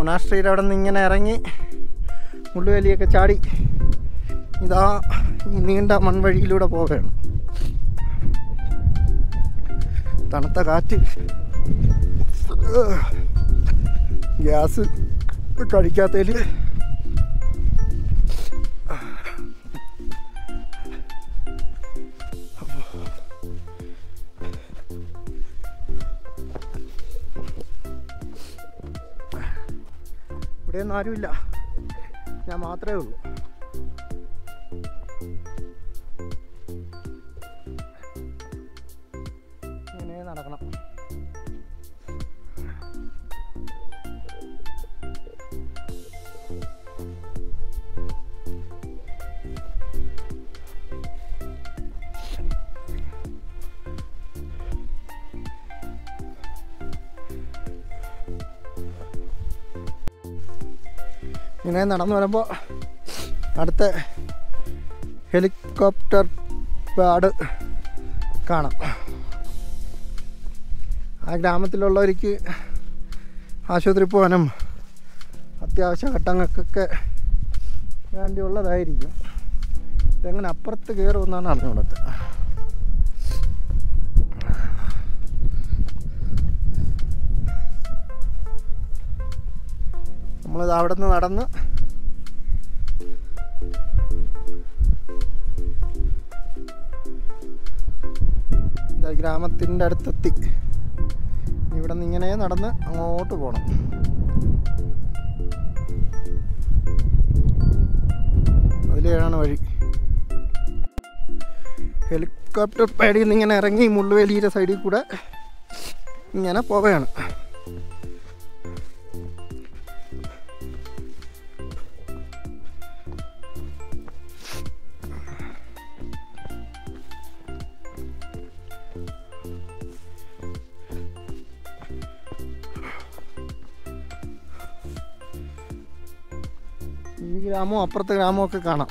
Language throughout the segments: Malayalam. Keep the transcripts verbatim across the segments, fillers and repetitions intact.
മൊണാസ്ട്രിയുടെ അവിടെ നിന്ന് ഇങ്ങനെ ഇറങ്ങി മുള്ളുവേലിയൊക്കെ ചാടി ഇതാ ഈ നീണ്ട മൺവഴിയിലൂടെ പോവുകയാണ്. തണുത്ത കാറ്റ്, ഗ്യാസ് കഴിക്കാത്തതിൽ ഇവിടെയൊന്നും ആരുമില്ല, ഞാൻ മാത്രമേ ഉള്ളൂ. ഇങ്ങനെ നടക്കണം. ഇങ്ങനെ നടന്നു വരുമ്പോൾ അടുത്ത ഹെലികോപ്റ്റർ പാഡ് കാണാം. ആ ഗ്രാമത്തിലുള്ളവർക്ക് ആശുപത്രി പോകാനും അത്യാവശ്യ ഘട്ടങ്ങൾക്കൊക്കെ വേണ്ടിയുള്ളതായിരിക്കും. ഇതെങ്ങനെ അപ്പുറത്ത് കയറുമെന്നാണ് അറിഞ്ഞുകൊടുത്തത്. നമ്മളിത് അവിടെ നിന്ന് നടന്ന് ഗ്രാമത്തിൻ്റെ അടുത്തെത്തി. ഇവിടെ നിന്ന് ഇങ്ങനെ നടന്ന് അങ്ങോട്ട് പോകണം. അതിലെയാണ് വഴി. ഹെലികോപ്റ്റർ പാഡിൽ നിന്ന് ഇങ്ങനെ ഇറങ്ങി മുള്ളുവേലിയുടെ സൈഡിൽ കൂടെ ഇങ്ങനെ പോവുകയാണ്. ഈ ഗ്രാമവും അപ്പുറത്തെ ഗ്രാമവും ഒക്കെ കാണാം.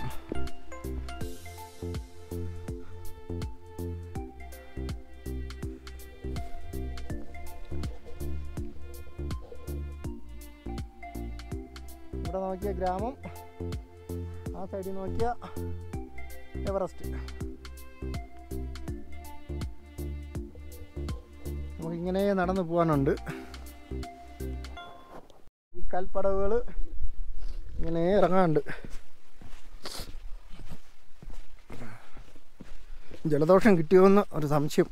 ഇവിടെ നോക്കിയ ഗ്രാമം, ആ സൈഡിൽ നോക്കിയ എവറസ്റ്റ്. നമുക്കിങ്ങനെ നടന്നു പോകാനുണ്ട്. ഈ കൽപ്പടവുകൾ ഇങ്ങനെ ഇറങ്ങാനുണ്ട്. ജലദോഷം കിട്ടിയോന്ന് ഒരു സംശയം.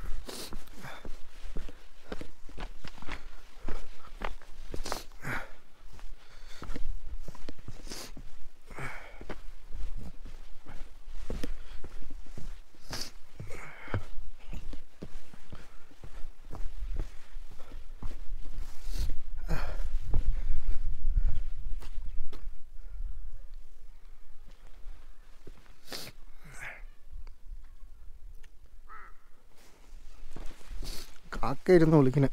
കാക്ക ഇരുന്ന് വിളിക്കണ.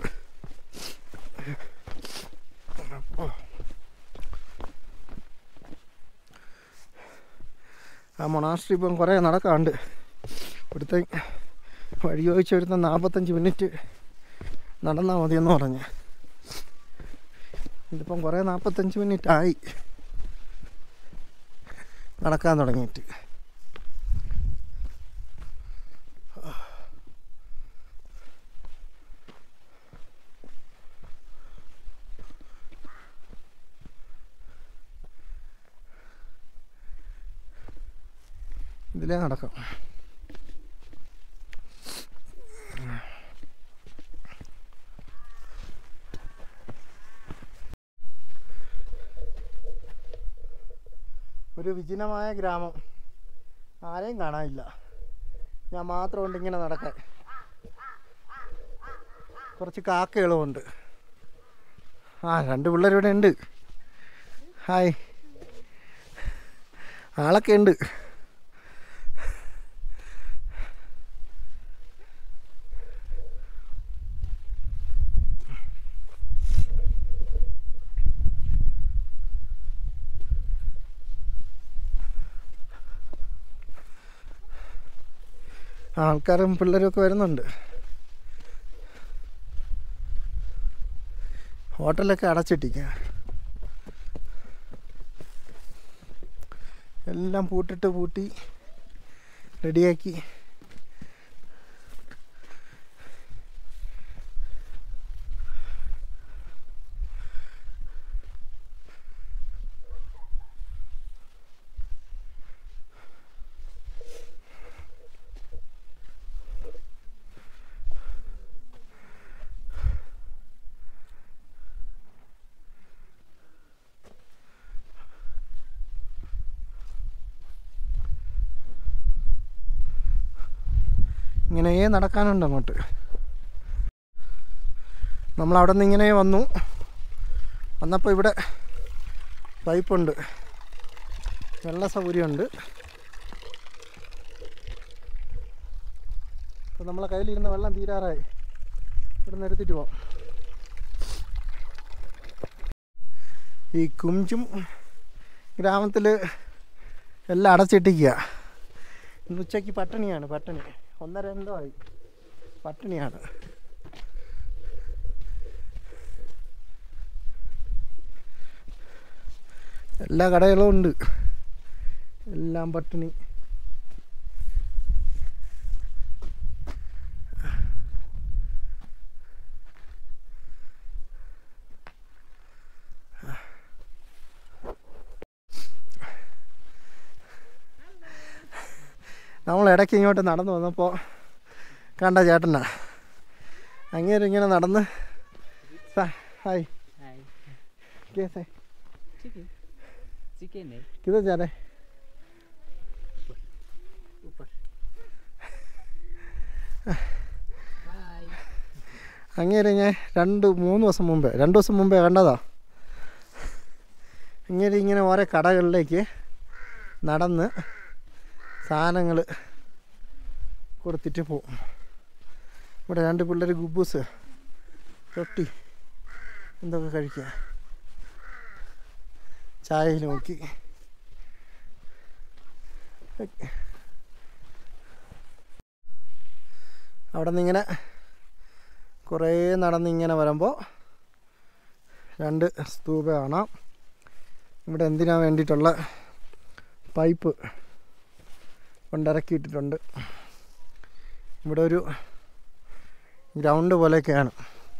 ആ മൊണാസ്ട്രി ഇപ്പം കുറേ നടക്കാണ്ട്. ഇവിടുത്തെ വഴി ചോദിച്ച് വരുന്ന നാൽപ്പത്തഞ്ച് മിനിറ്റ് നടന്നാൽ മതിയെന്ന് പറഞ്ഞ്. ഇതിപ്പം കുറേ നാൽപ്പത്തഞ്ച് മിനിറ്റ് ആയി നടക്കാൻ തുടങ്ങിയിട്ട്. ഇതിലേ നടക്കാം. ഒരു വിജനമായ ഗ്രാമം, ആരെയും കാണാനില്ല. ഞാൻ മാത്രമുണ്ട് ഇങ്ങനെ നടക്കാൻ. കുറച്ച് കാക്കകളുമുണ്ട്. ആ രണ്ട് പിള്ളേരിവിടെ ഉണ്ട്. ഹായ്, ആളൊക്കെ ഉണ്ട്. ആൾക്കാരും പിള്ളേരും ഒക്കെ വരുന്നുണ്ട്. ഹോട്ടലൊക്കെ അടച്ചിട്ടിരിക്കുക. എല്ലാം പൂട്ടിട്ട് പൂട്ടി റെഡിയാക്കി. ഇങ്ങനെ നടക്കാനുണ്ട് അങ്ങോട്ട്. നമ്മളവിടെ നിന്ന് ഇങ്ങനെ വന്നു. വന്നപ്പോൾ ഇവിടെ പൈപ്പുണ്ട്, വെള്ള സൗകര്യമുണ്ട്. അപ്പോൾ നമ്മളെ കയ്യിലിരുന്ന വെള്ളം തീരാറായി. ഇവിടെ നിന്ന് എടുത്തിട്ട് പോവാം. ഈ കുംജും ഗ്രാമത്തിൽ എല്ലാം അടച്ചിട്ടിരിക്കുക. ഇന്ന് ഉച്ചയ്ക്ക് പട്ടിണിയാണ്. പട്ടിണി ഒന്നര എന്തോ ആയി. പട്ടിണിയാണ്. എല്ലാ കടകളും ഉണ്ട്, എല്ലാം പട്ടിണി. നമ്മൾ ഇടയ്ക്ക് ഇങ്ങോട്ട് നടന്നു വന്നപ്പോൾ കണ്ട ചേട്ടനാ. അങ്ങേരും ഇങ്ങനെ നടന്ന് ഹായ് കേസേ किधर जा रहे? ऊपर. അങ്ങേരെ ഞാൻ രണ്ട് മൂന്ന് ദിവസം മുമ്പേ രണ്ട് ദിവസം മുമ്പേ കണ്ടതാ. അങ്ങേരെ ഇങ്ങനെ ഓരോ കടകളിലേക്ക് നടന്ന് സാധനങ്ങൾ കൊടുത്തിട്ട് പോവും. ഇവിടെ രണ്ട് പിള്ളേർ ഗുബൂസ് റൊട്ടി എന്തൊക്കെ കഴിക്കുക, ചായയിൽ നോക്കി. അവിടെ നിന്നിങ്ങനെ കുറേ നടന്നിങ്ങനെ വരുമ്പോൾ രണ്ട് സ്തൂപ കാണാം. ഇവിടെ എന്തിനാ വേണ്ടിയിട്ടുള്ള പൈപ്പ് കൊണ്ടിറക്കിയിട്ടിട്ടുണ്ട്. ഇവിടെ ഒരു ഗ്രൗണ്ട് പോലെയൊക്കെയാണ്.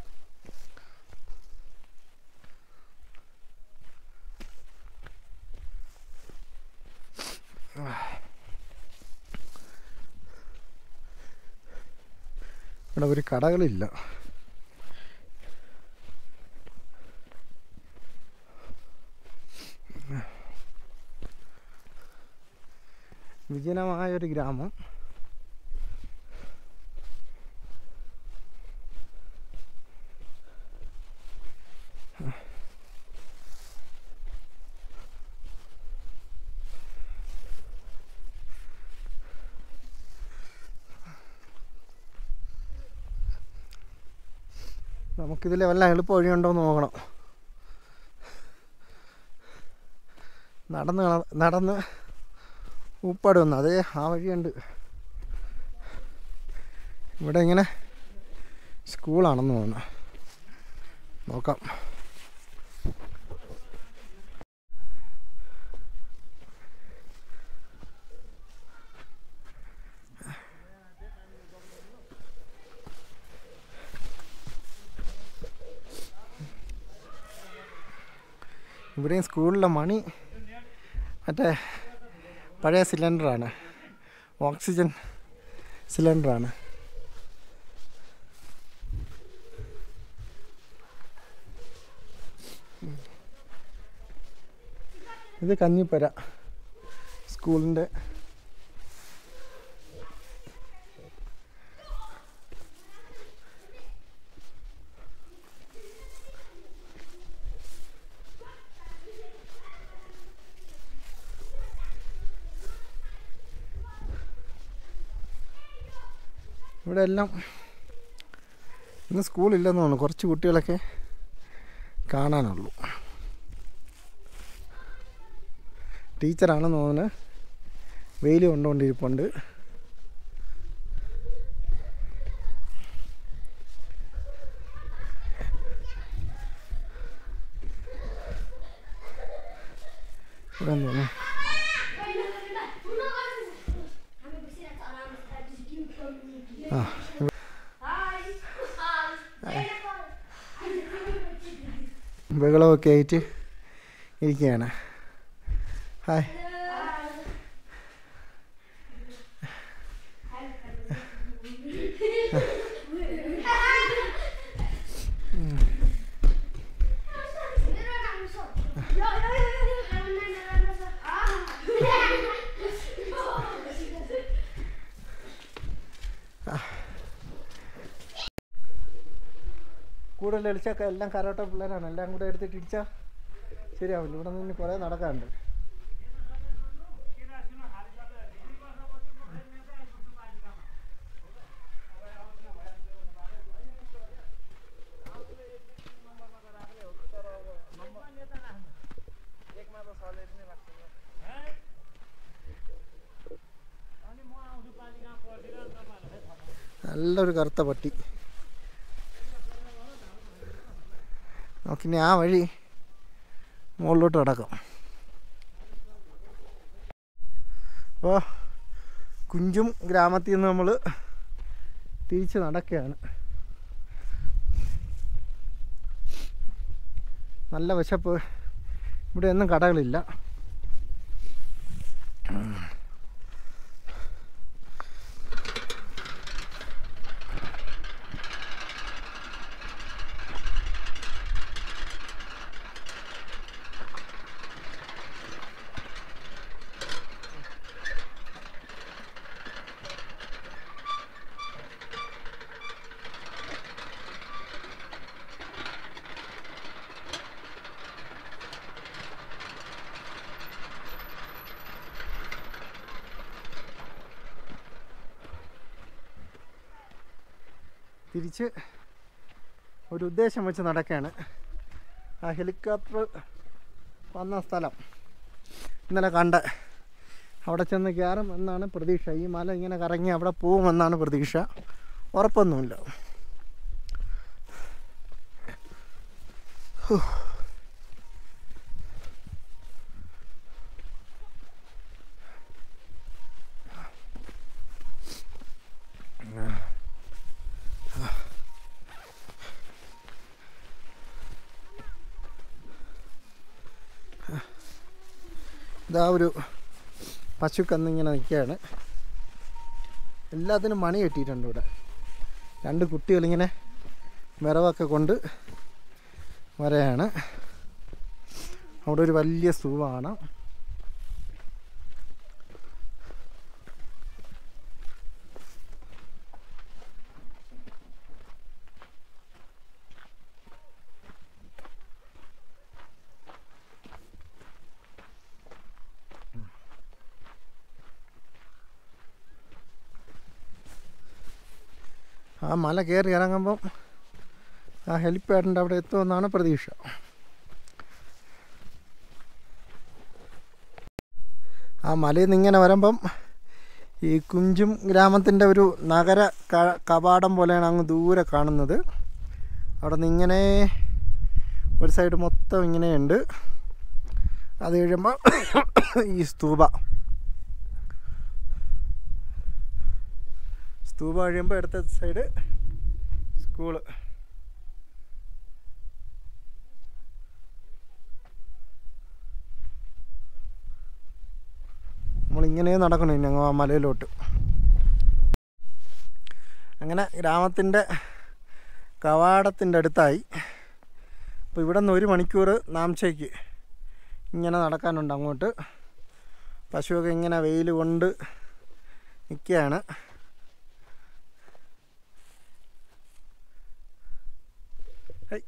ഇവിടെ ഒരു കടകളില്ല. വിജനമായൊരു ഗ്രാമം. നമുക്കിതിൽ വല്ല എളുപ്പ വഴിയുണ്ടോ എന്ന് നോക്കണം. നടന്ന് നടന്ന് ഉപ്പാട് വന്നു. അതേ ആ വഴിയുണ്ട്. ഇവിടെ ഇങ്ങനെ സ്കൂളാണെന്ന് തോന്നുന്നു. നോക്കാം. ഇവിടെയും സ്കൂളിലെ മണി മറ്റേ പഴയ സിലിണ്ടറാണ്, ഓക്സിജൻ സിലിണ്ടറാണ്. ഇത് കഞ്ഞിപ്പര സ്കൂളിൻ്റെ. ഇവിടെ എല്ലാം ഇന്ന് സ്കൂളില്ലെന്ന് തോന്നുന്നു. കുറച്ച് കുട്ടികളൊക്കെ കാണാനുള്ളൂ. ടീച്ചറാണെന്ന് തോന്നുന്നു. വെയിൽ കൊണ്ടുകൊണ്ടിരിപ്പുണ്ട്. ഇവിടെ തോന്നുന്നു ബഹളമൊക്കെ ആയിട്ട് ഇരിക്കുകയാണ്. ഹായ്. കൂടുതൽ എളിച്ചൊക്കെ എല്ലാം കരോട്ട പിള്ളേരാണ്. എല്ലാം കൂടെ എടുത്തിട്ട് ഇടിച്ചാൽ ശരിയാവില്ല. ഇവിടെ നിന്ന് കുറേ നടക്കാറുണ്ട്. നല്ലൊരു കറുത്ത പട്ടി. നമുക്കിനി ആ വഴി മുകളിലോട്ട് കിടക്കാം. അപ്പോൾ കുഞ്ചും ഗ്രാമത്തിൽ നിന്ന് നമ്മൾ തിരിച്ച് നടക്കുകയാണ്. നല്ല വിശപ്പ്. ഇവിടെ ഒന്നും കടകളില്ല. തിരിച്ച് ഒരു ഉദ്ദേശം വെച്ച് നടക്കുകയാണ്. ആ ഹെലികോപ്റ്റർ വന്ന സ്ഥലം ഇന്നലെ കണ്ട് അവിടെ ചെന്ന് കയറും എന്നാണ് പ്രതീക്ഷ. ഈ മല ഇങ്ങനെ കറങ്ങി അവിടെ പോകുമെന്നാണ് പ്രതീക്ഷ. ഉറപ്പൊന്നുമില്ല. ഇതാ ഒരു പശുക്കന്നിങ്ങനെ നിൽക്കുകയാണ്. എല്ലാത്തിനും മണി കെട്ടിയിട്ടുണ്ട് ഇവിടെ. രണ്ട് കുട്ടികളിങ്ങനെ വിറവൊക്കെ കൊണ്ട് വരെയാണ്. അവിടെ ഒരു വലിയ സ്തൂപാണ്. ആ മല കയറി ഇറങ്ങുമ്പം ആ ഹെലിപ്പാഡിൻ്റെ അവിടെ എത്തുമെന്നാണ് പ്രതീക്ഷ. ആ മലയിൽ നിന്ന് ഇങ്ങനെ വരുമ്പം ഈ കുഞ്ചും ഗ്രാമത്തിൻ്റെ ഒരു നഗര കവാടം പോലെയാണ് അങ്ങ് ദൂരെ കാണുന്നത്. അവിടെ നിന്ന് ഇങ്ങനെ ഒരു സൈഡ് മൊത്തം ഇങ്ങനെയുണ്ട്. അത് കഴിയുമ്പോൾ ഈ സ്തൂപ സ്തൂപ കഴിയുമ്പോൾ അടുത്ത സൈഡ് സ്കൂള്. നമ്മളിങ്ങനെ നടക്കണം ഇനി ആ മലയിലോട്ട്. അങ്ങനെ ഗ്രാമത്തിൻ്റെ കവാടത്തിൻ്റെ അടുത്തായി. അപ്പോൾ ഇവിടെ നിന്ന് ഒരു മണിക്കൂർ നാംചയ്ക്ക് ഇങ്ങനെ നടക്കാനുണ്ട് അങ്ങോട്ട്. പശുവൊക്കെ ഇങ്ങനെ വെയിൽ കൊണ്ട് നിൽക്കുകയാണ്. ഹൈ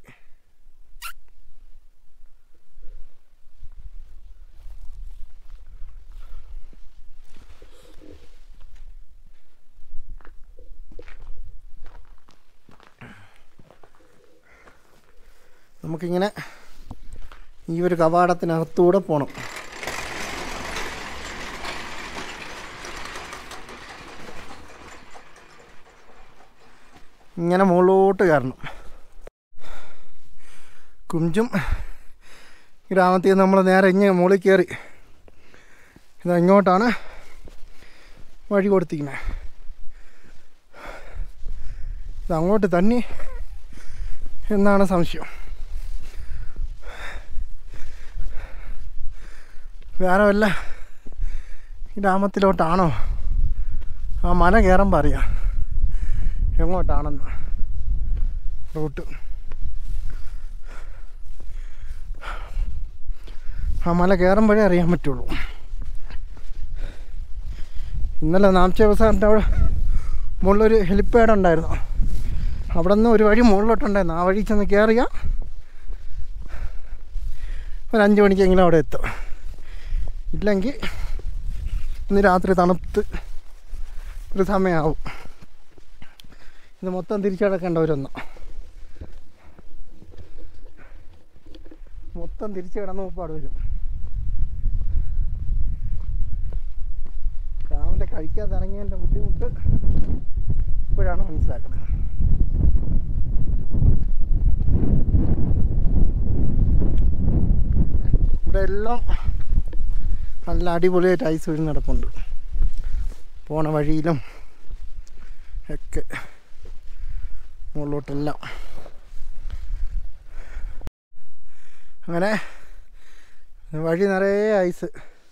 നമുക്കിങ്ങനെ ഈ ഒരു കവാടത്തിനകത്തൂടെ പോകണം. ഇങ്ങനെ മുകളിലോട്ട് കയറണം. കുഞ്ചും ഗ്രാമത്തിൽ നിന്ന് നമ്മൾ നേരെ ഇങ്ങനെ മുകളിൽ കയറി. ഇത് ഇങ്ങോട്ടാണ് വഴി കൊടുത്തിരിക്കുന്നത്. ഇത് അങ്ങോട്ട് തന്നെ എന്നാണ് സംശയം. വേറെ വല്ല ഗ്രാമത്തിലോട്ടാണോ? ആ മല കയറുമ്പോൾ അറിയാം എങ്ങോട്ടാണെന്ന് റൂട്ട്. ആ മല കയറുമ്പോഴേ അറിയാൻ പറ്റുള്ളൂ. ഇന്നലെ നാംചി ബസാറിൻ്റെ അവിടെ മുകളിലൊരു ഹെലിപ്പാഡ് ഉണ്ടായിരുന്നു. അവിടെ നിന്ന് ഒരു വഴി മുകളിലോട്ടുണ്ടായിരുന്നു. ആ വഴി ചെന്ന് കയറിയാൽ ഒരു അഞ്ച് മണിക്കെങ്കിലും അവിടെ എത്തും. ഇല്ലെങ്കിൽ ഇന്ന് രാത്രി തണുത്ത് ഒരു സമയമാവും. ഇത് മൊത്തം തിരിച്ചു കിടക്കേണ്ടവരൊന്നും മൊത്തം തിരിച്ചു കിടന്ന് ഉപ്പാട് വരും. രാവിലെ കഴിക്കാതെ ഇറങ്ങിയതിൻ്റെ ബുദ്ധിമുട്ട് ഇപ്പോഴാണ് മനസ്സിലാക്കുന്നത്. ഇവിടെ എല്ലാം നല്ല അടിപൊളിയായിട്ട് ഐസ് വീണ് നടപ്പുണ്ട്. പോണ വഴിയിലും ഒക്കെ മുകളിലോട്ടെല്ലാം. അങ്ങനെ വഴി നിറയെ ഐസ്.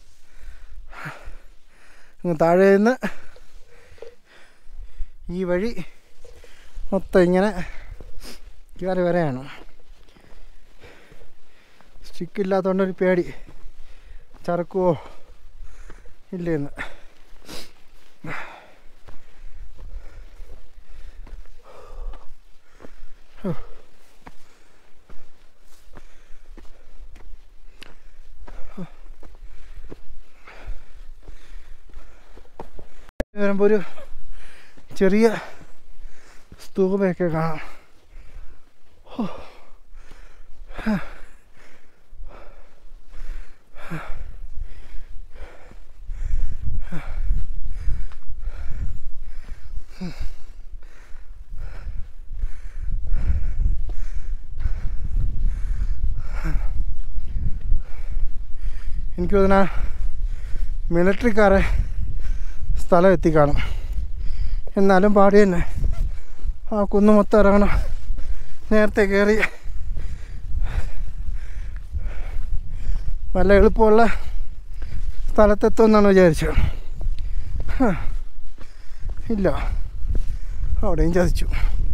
താഴെ നിന്ന് ഈ വഴി മൊത്തം ഇങ്ങനെ കയറി വരെയാണ്. സ്റ്റിക്കില്ലാത്തതുകൊണ്ടൊരു പേടി, ചറക്കുവോ ഇല്ലെന്ന്. വരുമ്പോൾ ഒരു ചെറിയ സ്തൂപയൊക്കെ കാണാം. എനിക്ക് തോന്നുന്ന മിലിറ്ററിക്കാരെ സ്ഥലം എത്തിക്കാണും. എന്നാലും പാടി തന്നെ ആ കുന്ന് മൊത്തം ഇറങ്ങണം. നേരത്തെ കയറി വല്ല എളുപ്പമുള്ള സ്ഥലത്തെത്തുമെന്നാണ് വിചാരിച്ചത്. ഇല്ല, അവിടെയും ചതിച്ചു.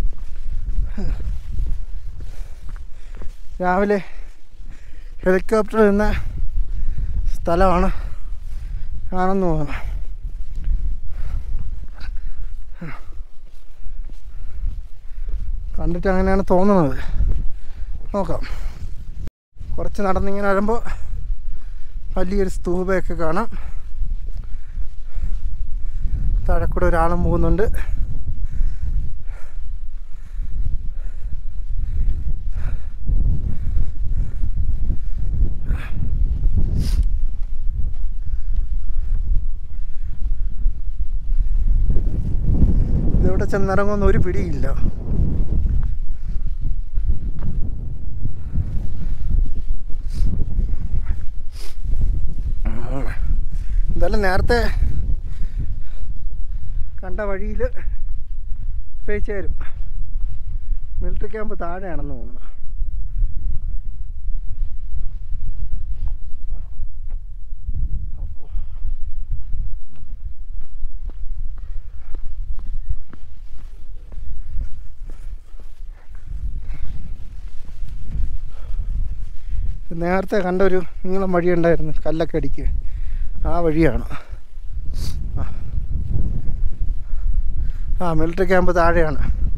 രാവിലെ ഹെലികോപ്റ്റർ നിന്ന സ്ഥലമാണ് കാണുന്നു തോന്നുന്നു. കണ്ടിട്ട് അങ്ങനെയാണ് തോന്നുന്നത്. നോക്കാം. കുറച്ച് നടന്നിങ്ങനെ വരുമ്പോൾ വലിയൊരു സ്തൂപയൊക്കെ കാണാം. താഴെ കൂടെ ഒരാളും പോകുന്നുണ്ട്. ഇതെവിടെ ചെന്നിറങ്ങുമെന്ന് ഒരു പിടിയില്ല. എന്തായാലും നേരത്തെ കണ്ട വഴിയിൽ പേച്ച് തരും. മിലിറ്ററി ക്യാമ്പ് താഴെയാണെന്ന് തോന്നുന്നു. നേരത്തെ കണ്ട ഒരു നീളം വഴിയുണ്ടായിരുന്നു കല്ലക്കടിക്ക്. ആ വഴിയാണ്. ആ മിലിറ്ററി ക്യാമ്പ് താഴെയാണ്.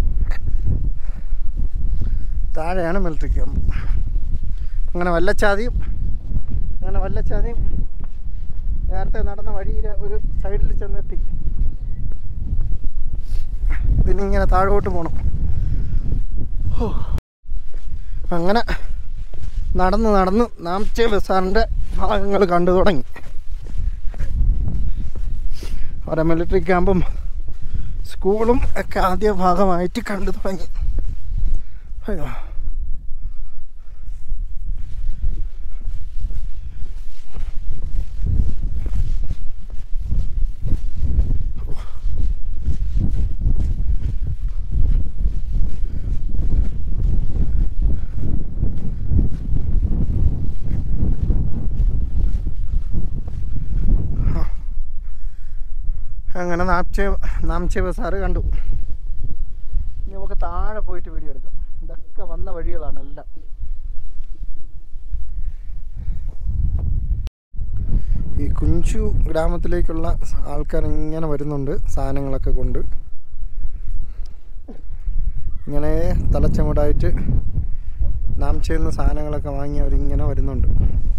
താഴെയാണ് മിലിറ്ററി ക്യാമ്പ്. അങ്ങനെ വല്ലച്ചാതിയും അങ്ങനെ വല്ലച്ചാതിയും നേരത്തെ നടന്ന വഴിയിൽ ഒരു സൈഡിൽ ചെന്നെത്തി. പിന്നെ ഇങ്ങനെ താഴോട്ട് പോകണം. അങ്ങനെ നടന്ന് നടന്ന് നാംചി ബസാറിൻ്റെ ഭാഗങ്ങൾ കണ്ടു തുടങ്ങി. അവിടെ മിലിറ്ററി ക്യാമ്പും സ്കൂളും ഒക്കെ ആദ്യ ഭാഗമായിട്ട് കണ്ടു തുടങ്ങി. അയ്യോ, അങ്ങനെ നാംചെ നാംചെ ബസാറ് കണ്ടു. ഇനി നമുക്ക് താഴെ പോയിട്ട് വീഡിയോ എടുക്കാം. ഇതൊക്കെ വന്ന വഴികളാണ് എല്ലാം. ഈ കുഞ്ചു ഗ്രാമത്തിലേക്കുള്ള ആൾക്കാർ ഇങ്ങനെ വരുന്നുണ്ട് സാധനങ്ങളൊക്കെ കൊണ്ട്. ഇങ്ങനെ തലച്ചമുടായിട്ട് നാം ചെയ്യുന്ന സാധനങ്ങളൊക്കെ വാങ്ങി അവരിങ്ങനെ വരുന്നുണ്ട്.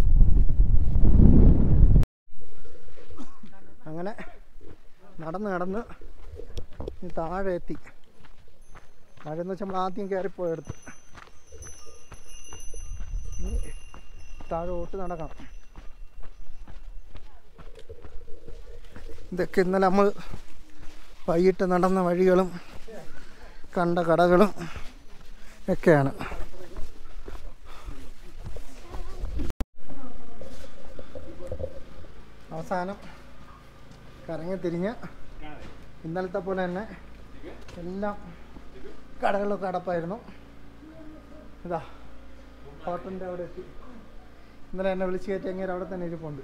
അങ്ങനെ നടന്ന് നടന്ന് താഴെ എത്തി. താഴെ എന്ന് വെച്ചാൽ നമ്മൾ ആദ്യം കയറിപ്പോയെടുത്ത് ഇനി താഴോട്ട് നടക്കണം. ഇതൊക്കെ ഇന്നലെ നമ്മൾ വൈകിട്ട് നടന്ന വഴികളും കണ്ട കടകളും ഒക്കെയാണ്. അവസാനം കറങ്ങി തിരിഞ്ഞ് ഇന്നലത്തെ പോലെ തന്നെ എല്ലാം കടകളിലൊക്കെ അടപ്പായിരുന്നു. ഇതാ ഹോട്ടലിൻ്റെ അവിടെ എത്തി. ഇന്നലെ എന്നെ വിളിച്ച് കയറ്റി അങ്ങനെ അവിടെ തന്നെ ഇരിപ്പുണ്ട്.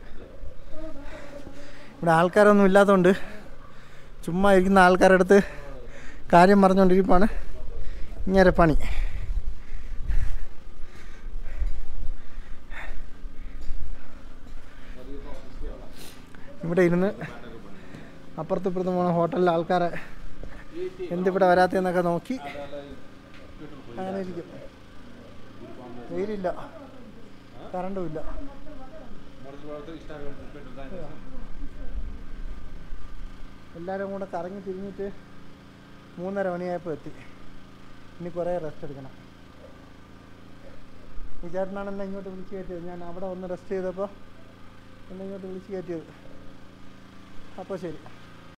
ഇവിടെ ആൾക്കാരൊന്നും ഇല്ലാത്തതുകൊണ്ട് ചുമ്മാ ഇരിക്കുന്ന ആൾക്കാരുടെ അടുത്ത് കാര്യം പറഞ്ഞുകൊണ്ടിരിപ്പാണ് ഇങ്ങനെ പണി. ഇവിടെ ഇരുന്ന് അപ്പുറത്തും ഇപ്പുറത്തും പോണ ഹോട്ടലിലെ ആൾക്കാരെ എന്തിവിടെ വരാത്തതെന്നൊക്കെ നോക്കി അങ്ങനെ ഇരിക്കും. വെയിലില്ല, കറണ്ടും ഇല്ല. എല്ലാവരും കൂടെ കറങ്ങി തിരിഞ്ഞിട്ട് മൂന്നര മണിയായപ്പോൾ എത്തി. ഇനി കുറേ റെസ്റ്റ് എടുക്കണം. ഈ ചേട്ടനാണ് എന്നെ ഇങ്ങോട്ട് വിളിച്ച് കയറ്റിയത്. ഞാൻ അവിടെ ഒന്ന് റെസ്റ്റ് ചെയ്തപ്പോൾ എന്നെ ഇങ്ങോട്ട് വിളിച്ച് കയറ്റിയത്. അപ്പോൾ ശരി.